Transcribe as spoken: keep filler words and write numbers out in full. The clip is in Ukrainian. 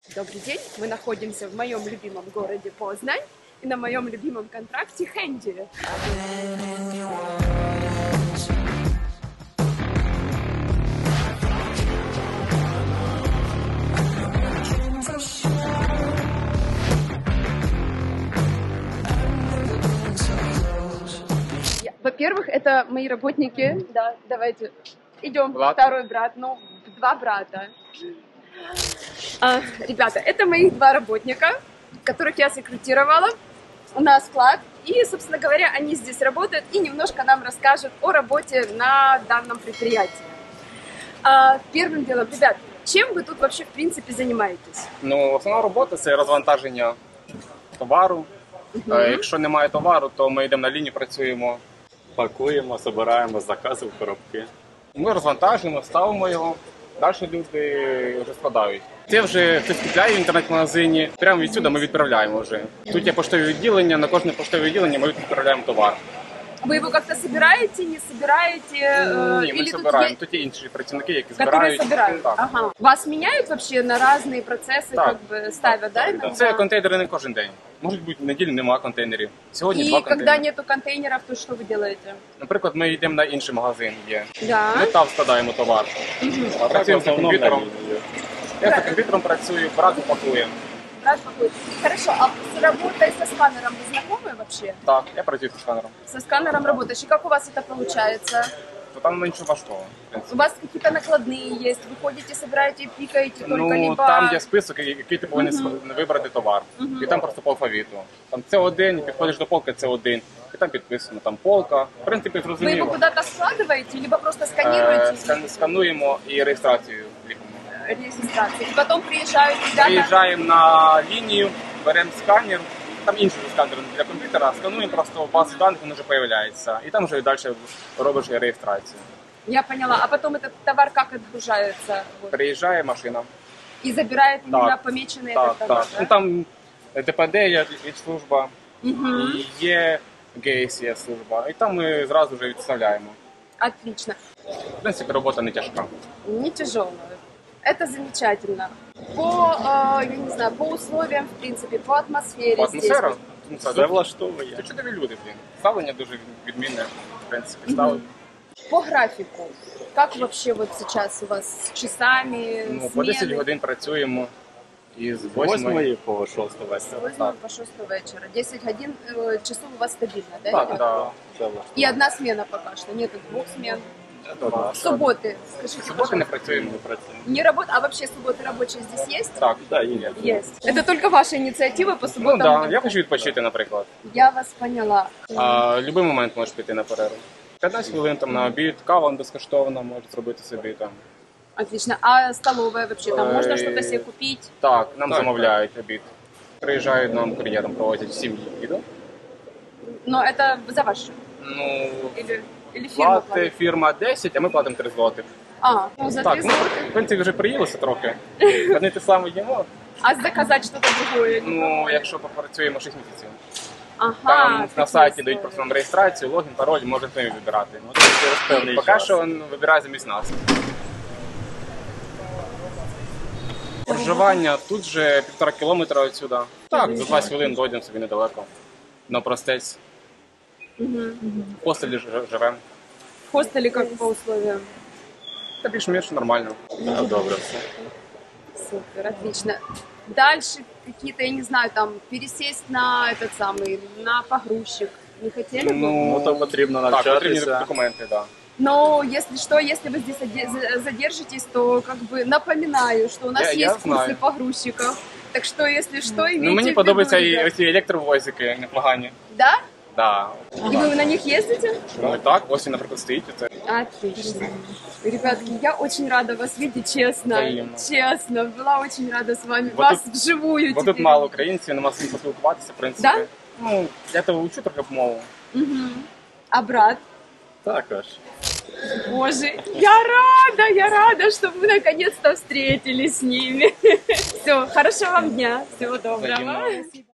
Добрый день, мы находимся в моем любимом городе Познань и на моем любимом контракте Хенди. Во-первых, это мои работники. Да, давайте идем. Влад. Второй брат, ну, два брата. А, ребята, это моих два работника, которых я срекрутировала на склад. И, собственно говоря, они здесь работают и немножко нам расскажут о работе на данном предприятии. А, первым делом, ребят, чем вы тут вообще в принципе занимаетесь? Ну, основна робота – це розвантаження товару. Угу. Е, Якщо немає товару, то ми йдемо на лінію, працюємо. Пакуємо, збираємо закази в коробки. Ми розвантажуємо, ставимо його, далі люди вже складають. Це вже хтось купляє в інтернет-магазині, прямо відсюди ми відправляємо вже. Тут є поштові відділення, на кожне поштове відділення ми відправляємо товар. Вы его как-то собираете, не собираете? э, Ні, ми или тут збираємо. є- Тут є інші працівники, які Которые збирають. собирают? Так. Ага. Вас меняют вообще на разные процессы, Так. как бы ставят, да? Так, иногда? Це контейнери не кожен день. Можуть бути неділю нема контейнерів. Сьогодні два И когда контейнери. нету контейнеров, то что вы делаете? Наприклад, ми йдемо на інший магазин, є. Да. Ми там складаємо товар. А так в Працюємо за основному на комп'ютером. лінії. Я за комп'ютером працюю, брат пакує. Брат какой? Хорошо, а с работой со сканером вы знакомы вообще? Так, я працюю зі сканером. Со сканером работаешь, и как у вас это получается? То там нічого важкого. в принципі. У вас какие-то накладные есть, вы ходите, собираете, пикаете только Ну, либо... там є список, який ти повинен Мгм. вибрати товар. Мгм. І там просто по алфавіту. Там це один, підходиш до полки, це один. І там підписано, там полка. В принципі, Вы его зрозуміло. куда-то складываете, либо просто Е, сканируете скан- Скануємо і реєстрацію ліпимо. регистрацию? И потом приезжают ребята... Приїжджаємо на лінію, беремо сканер, там інший сканер для комп'ютера, скануємо просто в базу даних, він вже з'являється. І там вже далі робиш реєстрацію. Я поняла. А потом этот товар как отгружается? Вот. Приїжджає машина. И забирает именно Так, помеченный Так, этот товар, так. да? Ну там ДПД є від служба, Мгм. і є ГЕЙС є служба. І там ми зразу вже відставляємо. Отлично. В принципі, робота не тяжка. Не тяжелая. Это замечательно. По, э, я не знаю, по условиям, в принципе, по атмосфере По здесь. атмосфері, ну, це Все влаштовує. це чудові люди, блін. Ставлення дуже відмінне, в принципі, ставлення. По графику. Как вообще вот сейчас у вас с часами, Ну, по десять смены? годин працюємо із З восьмої. восьмої по шосту С вечора. восьмого по шестого вечера. десять годин, э, часов у вас стабильно, да? Так, идет? да. Все И влаштовує. одна смена пока что, нету двух смен. Да, Субботы, скажите, Суботи не пожалуйста. працюємо. не працюємо. Не работа, а вообще субботы рабочие здесь есть? Так. Да, є. Есть. Это только ваша инициатива по Ну субботам? так, да. Я хочу відпочити, наприклад. Я вас поняла. А в будь-який момент можеш піти на перерву. п'ятнадцять хвилин там на обід, кава безкоштовна, можеш зробити собі там. Отлично. А столовая вообще, там можно Ой. что-то себе купить? Так, нам Так, замовляють обід. Приїжджають нам кур'єром, проводять сім'ї їду. Но это за ваш счет? Ну, Или, или фирма плати платит? фірма десять, а ми платимо три злотих. А, ну за Так, три ну, злотых. в принципі, вже приїлося трохи. Одне те саме їмо. А заказать что-то другое? Ну, якщо попрацюємо шість місяців. Ага, Там на такие сайті условия. дають просто нам реєстрацію, логін, пароль, можете вибирати. Ну, це через певний Поки час. що він вибирає замість нас. Проживання тут же півтора кілометра відсюди. Так, за двадцять хвилин дойдемо собі недалеко. На простець. Мгм. В постелі ж- живемо. В хостеле как по условиям? Та більш-менш нормально. Да, добре все. Супер, отлично. Дальше какие-то, я не знаю, там, пересесть на этот самый, на погрузчик. Не хотели бы? Ну, то потрібно Так, потрібні навчатися. документи, так. Да. Но если что, если вы здесь оде- за- задержитесь, то как бы напоминаю, что у нас Я- я есть курсы знаю. погрузчиков. Так что, если что, имейте Ну, мені в подобаються виду, і ребят. ці електровозики непогані. Да? Да. И вы на них ездите? Ну і так, ось він, наприклад, стоїть. Це. Отлично. Ребятки, я очень рада вас видеть, честно. Взаимно. Честно, была очень рада с вами, Бо вас тут- вживую Бо тут теперь. мало українців, нема з ким поспілкуватися, в принципі. Да? Ну, я то учу трохи мову. Мгм. А брат? Також. Боже, я рада, я рада, что вы наконец-то встретились с ними. Все, хорошего вам дня, всего доброго. Взаимно.